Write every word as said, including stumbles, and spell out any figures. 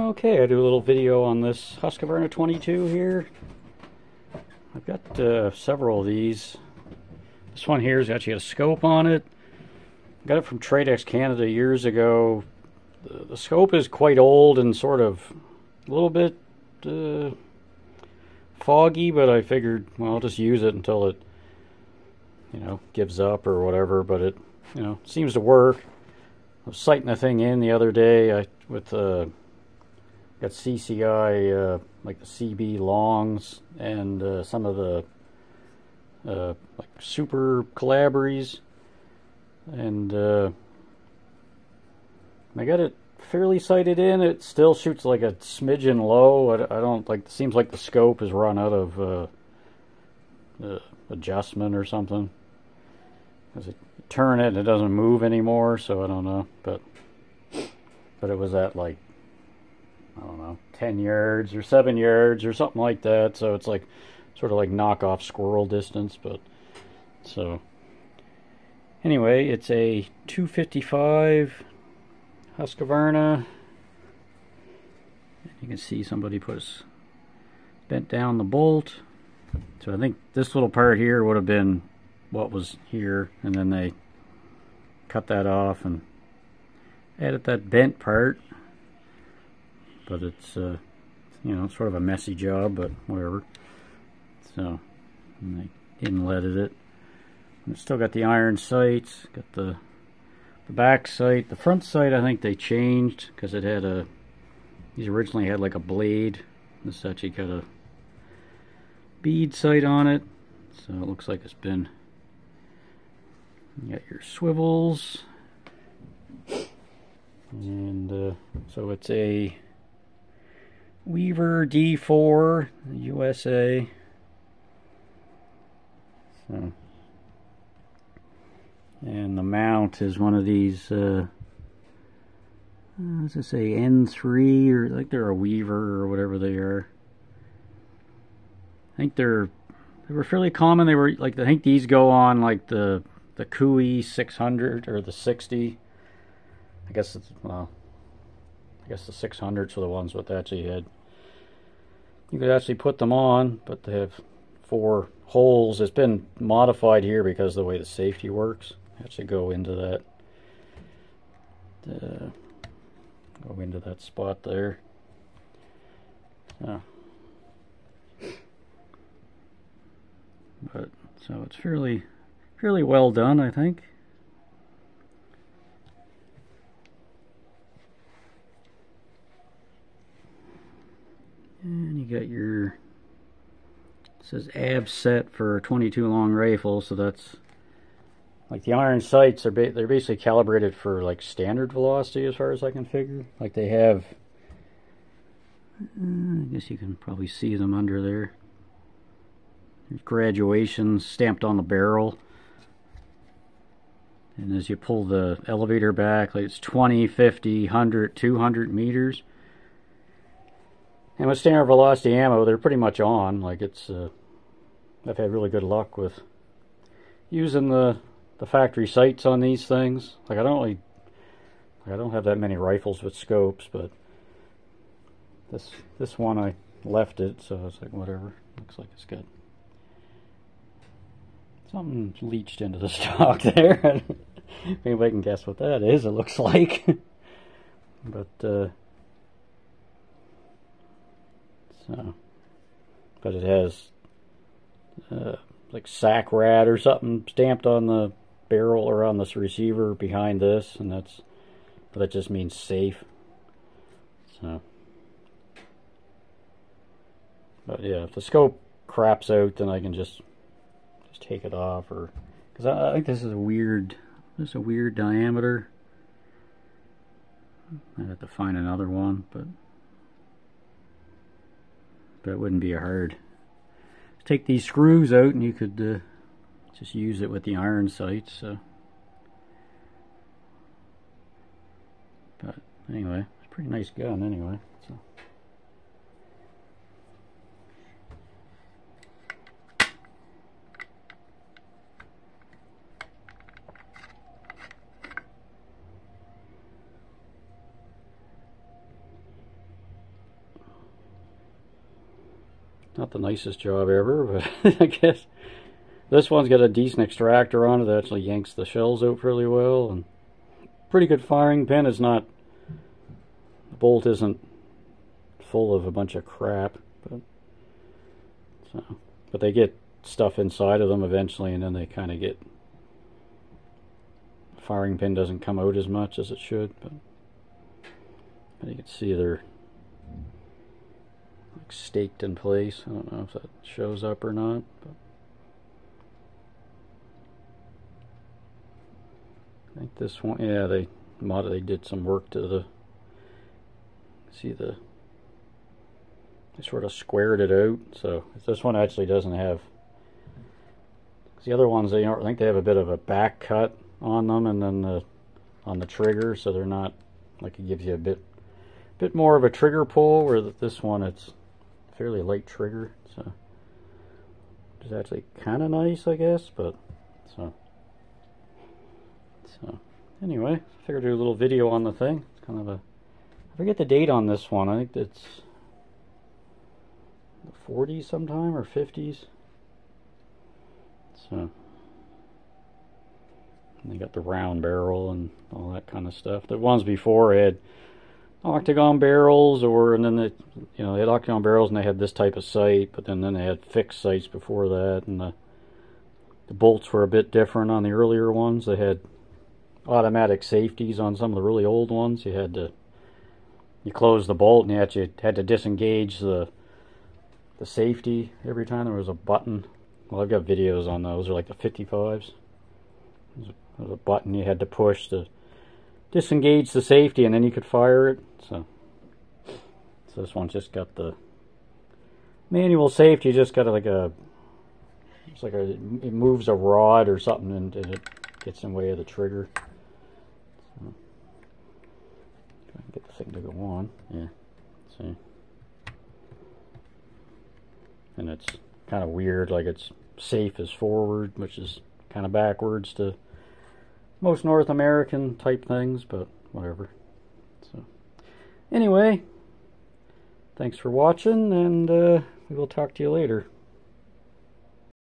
Okay, I do a little video on this Husqvarna twenty-two here. I've got uh, several of these. This one here has actually got a scope on it. Got it from Tradex Canada years ago. The, the scope is quite old and sort of a little bit uh, foggy, but I figured, well, I'll just use it until it, you know, gives up or whatever. But it, you know, seems to work. I was sighting the thing in the other day I, with uh, got C C I, uh, like the C B longs and uh, some of the uh, like super Calabries, and uh, I got it fairly sighted in. It still shoots like a smidgen low. I, I don't like. It seems like the scope has run out of uh, uh, adjustment or something. As it turn it, it doesn't move anymore. So I don't know, but but it was at like, I don't know, ten yards or seven yards or something like that. So it's like sort of like knockoff squirrel distance. But so anyway, it's a two fifty-five Husqvarna. You can see somebody put us bent down the bolt. So I think this little part here would have been what was here, and then they cut that off and added that bent part. But it's uh, you know, sort of a messy job, but whatever. So and they inletted it. And it's still got the iron sights, got the the back sight. The front sight I think they changed because it had a, these originally had like a blade. This actually got a bead sight on it. So it looks like it's been, you got your swivels. And uh, so it's a Weaver D four U S A. So, and the mount is one of these, uh, let's just say N three, or like they're a Weaver or whatever they are. I think they're, they were fairly common. They were like, I think these go on like the, the Cooey six hundred or the sixty. I guess it's, well, I guess the six hundreds are the ones with actually had, you could actually put them on, but they have four holes. It's been modified here because of the way the safety works. Actually go into that, uh, go into that spot there. So, but so it's fairly, fairly well done, I think. And you got your, it says A B set for a twenty-two long rifle, so that's like the iron sights are ba they're basically calibrated for like standard velocity as far as I can figure. Like they have, uh, I guess you can probably see them under there. There's graduations stamped on the barrel. And as you pull the elevator back, like it's twenty, fifty, one hundred, two hundred meters. And with standard velocity ammo, they're pretty much on. Like it's, uh, I've had really good luck with using the the factory sights on these things. Like I don't really, like I don't have that many rifles with scopes, but this this one I left it, so I was like, whatever. Looks like it's got something leached into the stock there. Anybody can guess what that is. It looks like, but. Uh, So, but it has uh, like sack rat or something stamped on the barrel or on this receiver behind this, and that's, but that just means safe. So, but yeah, if the scope craps out, then I can just just take it off, or because I, I think this is a weird, this is a weird diameter. I'd have to find another one, but. But it wouldn't be a hard. Take these screws out and you could uh, just use it with the iron sights. So, but anyway, it's a pretty nice gun anyway. So. not the nicest job ever, but I guess this one's got a decent extractor on it that actually yanks the shells out fairly well, and pretty good firing pin. It's not, the bolt isn't full of a bunch of crap, but so but they get stuff inside of them eventually, and then they kind of get, the firing pin doesn't come out as much as it should, but, but you can see they're like staked in place. I don't know if that shows up or not, but I think this one, yeah, they mod they did some work to the, see the, they sort of squared it out. So this one actually doesn't have, the other ones, they I think they have a bit of a back cut on them, and then the on the trigger, so they're not, like, it gives you a bit bit more of a trigger pull, where this one it's fairly light trigger, so it's actually kind of nice, I guess. But so so anyway, I figured I'd do a little video on the thing. It's kind of a, I forget the date on this one. I think it's the forties sometime, or fifties. So, and they got the round barrel and all that kind of stuff. The ones before had octagon barrels, or and then they, you know, they had octagon barrels and they had this type of sight, but then then they had fixed sights before that, and the the bolts were a bit different on the earlier ones. They had automatic safeties on some of the really old ones. You had to, you close the bolt and you had to, had to disengage the the safety every time there was a button. Well, I've got videos on those. They're like the fifty-fives. There's a, there's a button you had to push to disengage the safety, and then you could fire it. So, so this one's just got the manual safety. You just got like a, it's like a, it moves a rod or something, and, and it gets in the way of the trigger. So, try and get the thing to go on. Yeah. See. And it's kind of weird, like it's safe as forward, which is kind of backwards to most North American type things, but whatever. So anyway, thanks for watching, and uh, we will talk to you later.